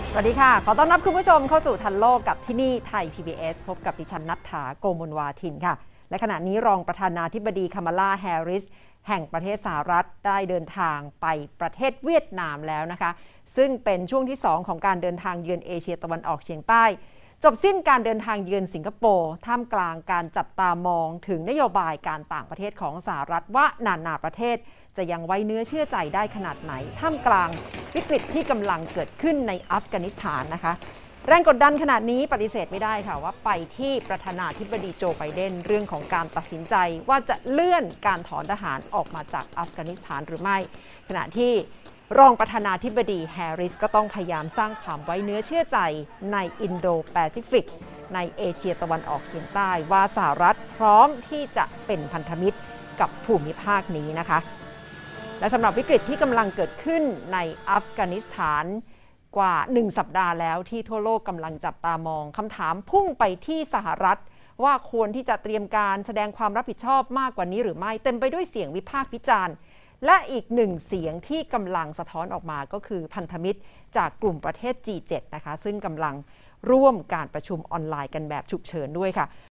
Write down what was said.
สวัสดีค่ะขอต้อนรับคุณผู้ชมเข้าสู่ทันโลกกับที่นี่ไทย PBS พบกับดิฉันณัฐฐา โกมลวาทินค่ะและขณะนี้รองประธานาธิบดีคามาลาแฮร์ริสแห่งประเทศสหรัฐได้เดินทางไปประเทศเวียดนามแล้วนะคะซึ่งเป็นช่วงที่2ของการเดินทางเยือนเอเชียตะวันออกเฉียงใต้จบสิ้นการเดินทางเยือนสิงคโปร์ท่ามกลางการจับตามองถึงนโยบายการต่างประเทศของสหรัฐว่านานาประเทศจะยังไว้เนื้อเชื่อใจได้ขนาดไหนท่ามกลางวิกฤตที่กำลังเกิดขึ้นในอัฟกานิสถานนะคะแรงกดดันขนาดนี้ปฏิเสธไม่ได้ค่ะว่าไปที่ประธานาธิบดีโจไบเดนเรื่องของการตัดสินใจว่าจะเลื่อนการถอนทหารออกมาจากอัฟกานิสถานหรือไม่ขณะที่รองประธานาธิบดีแฮร์ริสก็ต้องพยายามสร้างความไว้เนื้อเชื่อใจในอินโดแปซิฟิกในเอเชียตะวันออกเฉียงใต้ว่าสหรัฐพร้อมที่จะเป็นพันธมิตรกับภูมิภาคนี้นะคะและสำหรับวิกฤตที่กำลังเกิดขึ้นในอัฟกานิสถานกว่า1สัปดาห์แล้วที่ทั่วโลกกำลังจับตามองคำถามพุ่งไปที่สหรัฐว่าควรที่จะเตรียมการแสดงความรับผิดชอบมากกว่านี้หรือไม่เต็มไปด้วยเสียงวิพากษ์วิจารณ์และอีกหนึ่งเสียงที่กำลังสะท้อนออกมาก็คือพันธมิตรจากกลุ่มประเทศ G7 นะคะซึ่งกำลังร่วมการประชุมออนไลน์กันแบบฉุกเฉินด้วยค่ะ